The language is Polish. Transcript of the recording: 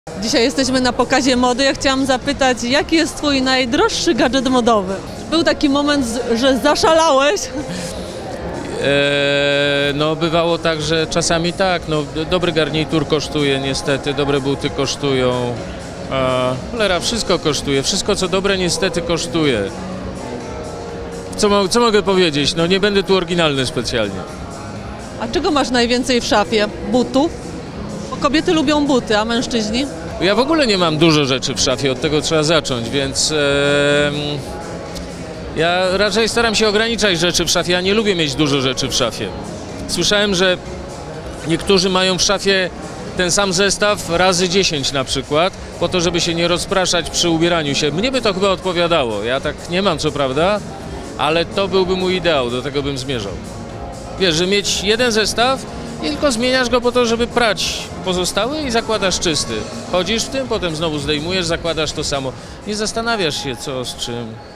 Dzisiaj jesteśmy na pokazie mody. Ja chciałam zapytać, jaki jest Twój najdroższy gadżet modowy? Był taki moment, że zaszalałeś? No bywało tak, że czasami tak, no dobry garnitur kosztuje niestety, dobre buty kosztują, cholera, wszystko kosztuje, wszystko co dobre niestety kosztuje. Co mogę powiedzieć, no nie będę tu oryginalny specjalnie. A czego masz najwięcej w szafie? Butów? Bo kobiety lubią buty, a mężczyźni? Ja w ogóle nie mam dużo rzeczy w szafie, od tego trzeba zacząć, więc ja raczej staram się ograniczać rzeczy w szafie, ja nie lubię mieć dużo rzeczy w szafie. Słyszałem, że niektórzy mają w szafie ten sam zestaw razy 10 na przykład, po to, żeby się nie rozpraszać przy ubieraniu się. Mnie by to chyba odpowiadało, ja tak nie mam co prawda, ale to byłby mój ideał, do tego bym zmierzał. Wiesz, że mieć jeden zestaw i tylko zmieniasz go po to, żeby prać pozostały i zakładasz czysty. Chodzisz w tym, potem znowu zdejmujesz, zakładasz to samo. Nie zastanawiasz się co z czym.